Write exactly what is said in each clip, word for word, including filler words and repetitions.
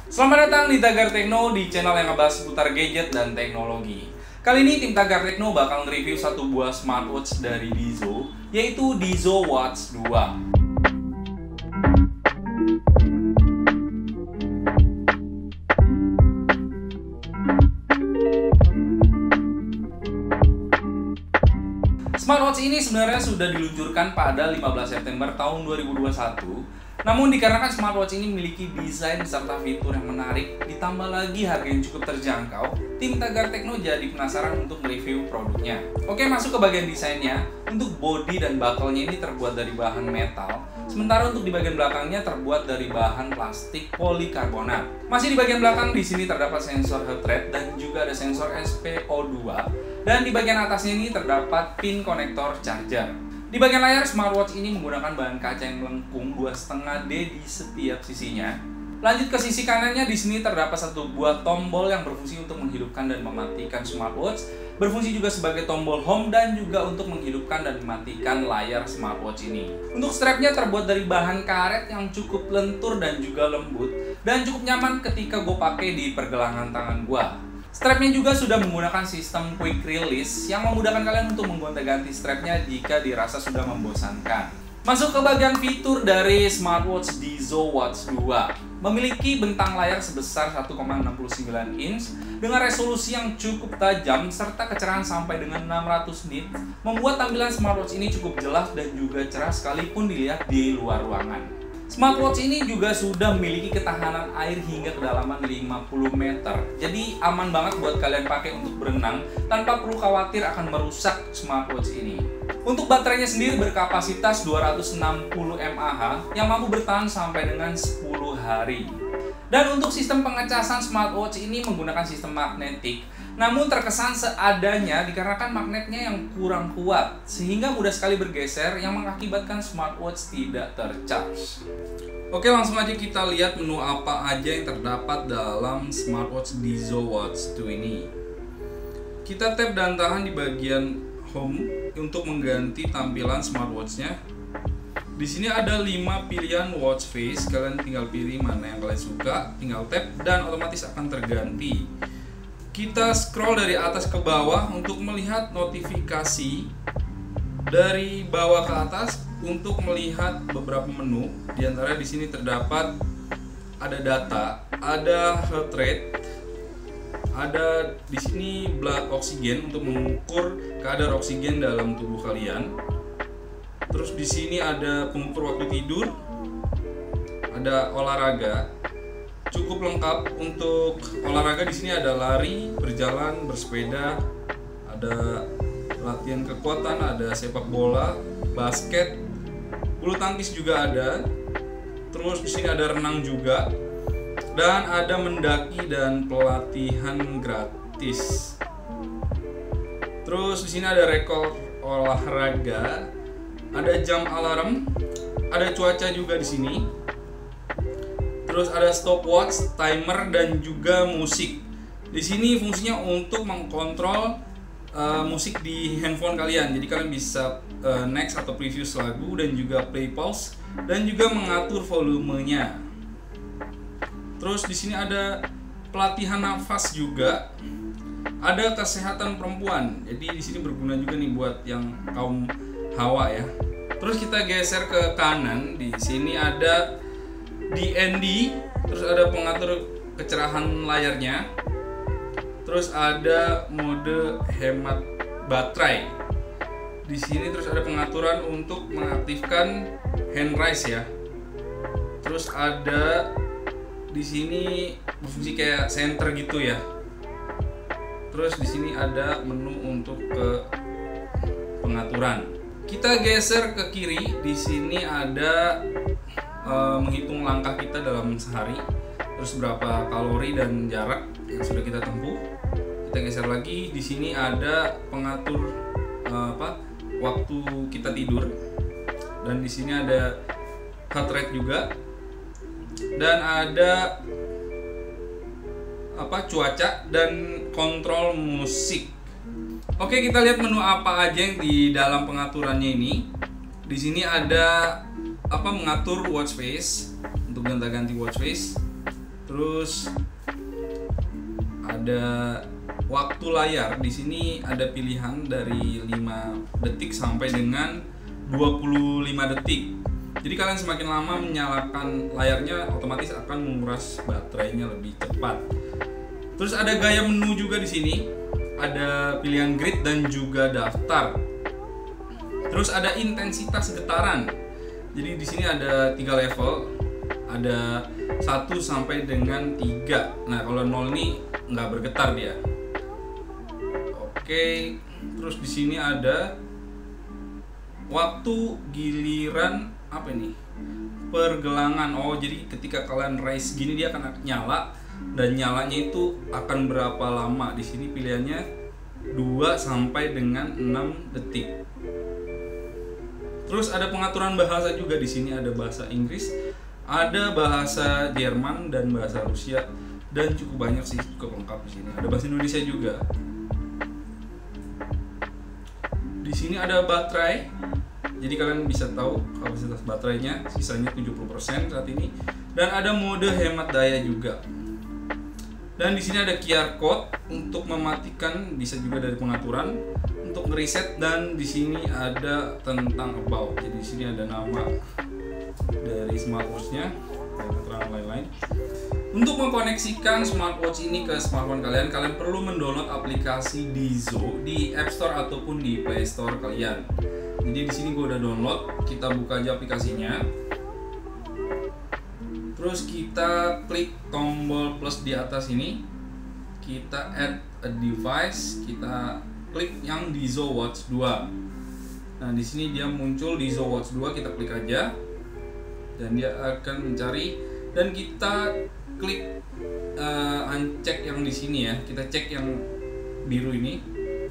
Selamat datang di Tagar Tekno, di channel yang ngebahas seputar gadget dan teknologi. Kali ini tim Tagar Tekno bakal nge-review satu buah smartwatch dari Dizo, yaitu Dizo Watch dua. Smartwatch ini sebenarnya sudah diluncurkan pada lima belas September tahun dua ribu dua puluh satu. Namun dikarenakan smartwatch ini memiliki desain serta fitur yang menarik, ditambah lagi harga yang cukup terjangkau, tim Tagar Tekno jadi penasaran untuk mereview produknya. Oke, masuk ke bagian desainnya. Untuk body dan buckle-nya ini terbuat dari bahan metal, sementara untuk di bagian belakangnya terbuat dari bahan plastik polikarbonat. Masih di bagian belakang di sini terdapat sensor heart rate dan juga ada sensor S P O dua, dan di bagian atasnya ini terdapat pin konektor charger. Di bagian layar, smartwatch ini menggunakan bahan kaca yang melengkung dua koma lima D di setiap sisinya. Lanjut ke sisi kanannya, di sini terdapat satu buah tombol yang berfungsi untuk menghidupkan dan mematikan smartwatch, berfungsi juga sebagai tombol home dan juga untuk menghidupkan dan mematikan layar smartwatch ini. Untuk strapnya terbuat dari bahan karet yang cukup lentur dan juga lembut, dan cukup nyaman ketika gue pakai di pergelangan tangan gue. Strapnya juga sudah menggunakan sistem quick release yang memudahkan kalian untuk menggonta-ganti strapnya jika dirasa sudah membosankan. Masuk ke bagian fitur dari smartwatch Dizo Watch dua. Memiliki bentang layar sebesar satu koma enam sembilan inch dengan resolusi yang cukup tajam serta kecerahan sampai dengan enam ratus nit, membuat tampilan smartwatch ini cukup jelas dan juga cerah sekalipun dilihat di luar ruangan. Smartwatch ini juga sudah memiliki ketahanan air hingga kedalaman lima puluh meter. Jadi aman banget buat kalian pakai untuk berenang tanpa perlu khawatir akan merusak smartwatch ini. Untuk baterainya sendiri berkapasitas dua ratus enam puluh mAh yang mampu bertahan sampai dengan sepuluh hari. Dan untuk sistem pengecasan smartwatch ini menggunakan sistem magnetik, namun terkesan seadanya dikarenakan magnetnya yang kurang kuat, sehingga mudah sekali bergeser yang mengakibatkan smartwatch tidak tercharge. Oke, langsung aja kita lihat menu apa aja yang terdapat dalam smartwatch Dizo Watch dua ini. Kita tap dan tahan di bagian home untuk mengganti tampilan smartwatchnya. Di sini ada lima pilihan watch face, kalian tinggal pilih mana yang kalian suka, tinggal tap dan otomatis akan terganti. Kita scroll dari atas ke bawah untuk melihat notifikasi. Dari bawah ke atas untuk melihat beberapa menu. Di antara di sini terdapat ada data, ada heart rate, ada di sini blood oxygen untuk mengukur kadar oksigen dalam tubuh kalian. Terus di sini ada pengukur waktu tidur, ada olahraga. Cukup lengkap. Untuk olahraga di sini ada lari, berjalan, bersepeda, ada latihan kekuatan, ada sepak bola, basket, bulu tangkis juga ada. Terus di sini ada renang juga, dan ada mendaki dan pelatihan gratis. Terus di sini ada rekor olahraga, ada jam alarm, ada cuaca juga di sini. Terus ada stopwatch, timer, dan juga musik. Di sini fungsinya untuk mengkontrol uh, musik di handphone kalian. Jadi kalian bisa uh, next atau preview lagu dan juga play pause dan juga mengatur volumenya. Terus di sini ada pelatihan nafas juga. Ada kesehatan perempuan. Jadi di sini berguna juga nih buat yang kaum hawa ya. Terus kita geser ke kanan. Di sini ada D N D, terus ada pengatur kecerahan layarnya, terus ada mode hemat baterai. Di sini terus ada pengaturan untuk mengaktifkan hand raise ya. Terus ada di sini berfungsi kayak center gitu ya. Terus di sini ada menu untuk ke pengaturan. Kita geser ke kiri. Di sini ada Uh, menghitung langkah kita dalam sehari, terus berapa kalori dan jarak yang sudah kita tempuh. Kita geser lagi, di sini ada pengatur uh, apa waktu kita tidur, dan di sini ada heart rate juga, dan ada apa cuaca dan kontrol musik. Oke, kita lihat menu apa aja yang di dalam pengaturannya ini. Di sini ada apa mengatur watch face untuk gonta-ganti watch face. Terus ada waktu layar, di sini ada pilihan dari lima detik sampai dengan dua puluh lima detik. Jadi kalian semakin lama menyalakan layarnya, otomatis akan menguras baterainya lebih cepat. Terus ada gaya menu juga di sini. Ada pilihan grid dan juga daftar. Terus ada intensitas getaran. Jadi di sini ada tiga level. Ada satu sampai dengan tiga. Nah, kalau nol ini nggak bergetar dia. Oke, terus di sini ada waktu giliran apa ini? Pergelangan. Oh, jadi ketika kalian race gini dia akan nyala, dan nyalanya itu akan berapa lama. Di sini pilihannya dua sampai dengan enam detik. Terus ada pengaturan bahasa juga, di sini ada bahasa Inggris, ada bahasa Jerman dan bahasa Rusia, dan cukup banyak sih, cukup lengkap di sini. Ada bahasa Indonesia juga. Di sini ada baterai. Jadi kalian bisa tahu kapasitas baterainya, sisanya tujuh puluh persen saat ini. Dan ada mode hemat daya juga. Dan di sini ada Q R code untuk mematikan, bisa juga dari pengaturan untuk reset, dan di sini ada tentang about. Jadi di sini ada nama dari smartwatch-nya dan keterangan lain-lain. Untuk mengkoneksikan smartwatch ini ke smartphone kalian, kalian perlu mendownload aplikasi Dizo di App Store ataupun di Play Store kalian. Jadi di sini gue udah download, kita buka aja aplikasinya. Terus kita klik tombol plus di atas ini, kita add a device, kita klik yang Dizo Watch dua. Nah, di sini dia muncul Dizo Watch dua, kita klik aja dan dia akan mencari, dan kita klik uh, uncek yang di sini ya. Kita cek yang biru ini.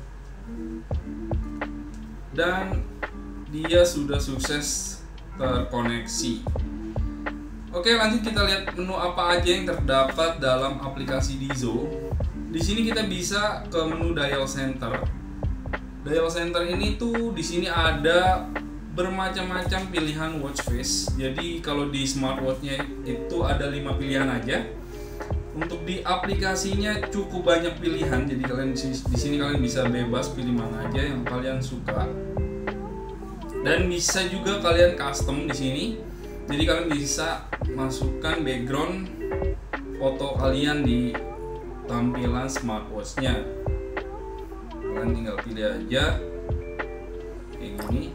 Dan dia sudah sukses terkoneksi. Oke, lanjut kita lihat menu apa aja yang terdapat dalam aplikasi Dizo. Di sini kita bisa ke menu dial center. Dial center ini tuh di sini ada bermacam-macam pilihan watch face. Jadi kalau di smartwatch-nya itu ada lima pilihan aja. Untuk di aplikasinya cukup banyak pilihan. Jadi kalian di sini kalian bisa bebas pilih mana aja yang kalian suka. Dan bisa juga kalian custom di sini. Jadi kalian bisa masukkan background foto kalian di tampilan smartwatch-nya. Kalian tinggal pilih aja kayak gini.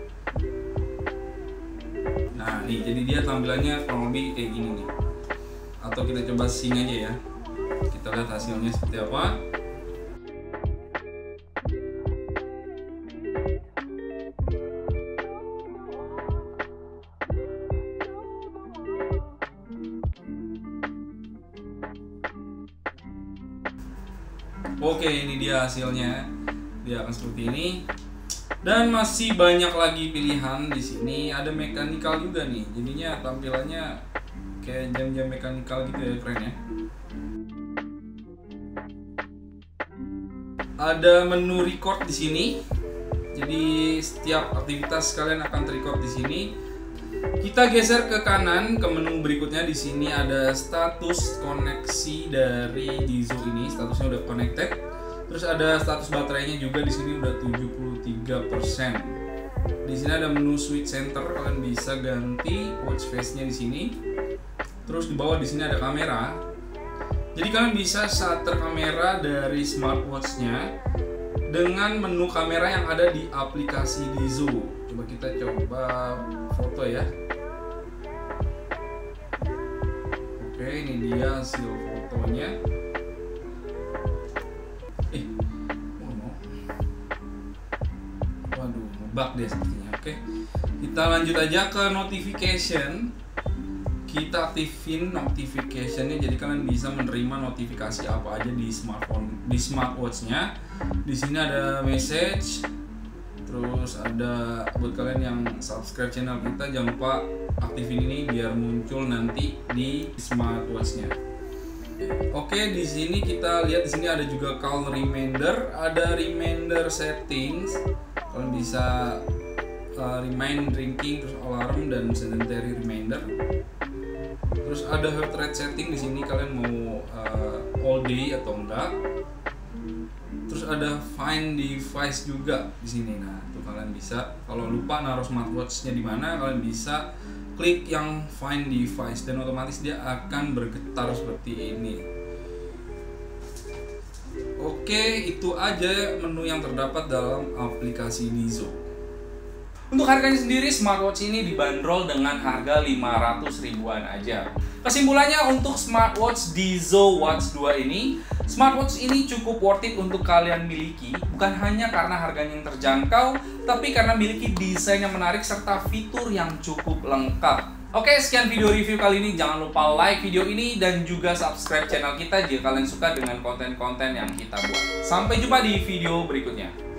Nah, nih jadi dia tampilannya kurang lebih kayak gini nih. Atau kita coba sync aja ya. Kita lihat hasilnya seperti apa. Oke, ini dia hasilnya. Dia akan seperti ini. Dan masih banyak lagi pilihan di sini. Ada mechanical juga nih. Jadinya tampilannya kayak jam-jam mechanical gitu ya, keren ya. Ada menu record di sini. Jadi setiap aktivitas kalian akan terrecord di sini. Kita geser ke kanan ke menu berikutnya. Di sini ada status koneksi dari Dizo ini, statusnya udah connected. Terus ada status baterainya juga, di sini udah tujuh puluh tiga persen. Di sini ada menu switch center, kalian bisa ganti watch face-nya di sini. Terus di bawah di sini ada kamera. Jadi kalian bisa shutter kamera dari smartwatch-nya dengan menu kamera yang ada di aplikasi Dizo. Coba kita coba foto ya. Oke, ini dia hasil fotonya. Eh, oh no. Waduh, ngebug deh sepertinya. Oke, kita lanjut aja ke notification. Kita aktifin notificationnya, jadi kalian bisa menerima notifikasi apa aja di smartphone, di smartwatch-nya. Di sini ada message. Terus ada buat kalian yang subscribe channel kita, jangan lupa aktifin ini biar muncul nanti di smartwatch-nya. Oke, di sini kita lihat di sini ada juga call reminder, ada reminder settings. Kalian bisa uh, remind drinking, terus alarm dan sedentary reminder. Terus Terus ada heart rate setting di sini, kalian mau uh, all day atau enggak. Terus ada find device juga di sini. Nah, tuh kalian bisa kalau lupa naruh smartwatch-nya di mana, kalian bisa klik yang find device dan otomatis dia akan bergetar seperti ini. Oke, itu aja menu yang terdapat dalam aplikasi Dizo. Untuk harganya sendiri, smartwatch ini dibanderol dengan harga lima ratus ribuan aja. Kesimpulannya, untuk smartwatch Dizo Watch dua ini, smartwatch ini cukup worth it untuk kalian miliki, bukan hanya karena harganya yang terjangkau, tapi karena miliki desain yang menarik serta fitur yang cukup lengkap. Oke, sekian video review kali ini. Jangan lupa like video ini dan juga subscribe channel kita jika kalian suka dengan konten-konten yang kita buat. Sampai jumpa di video berikutnya.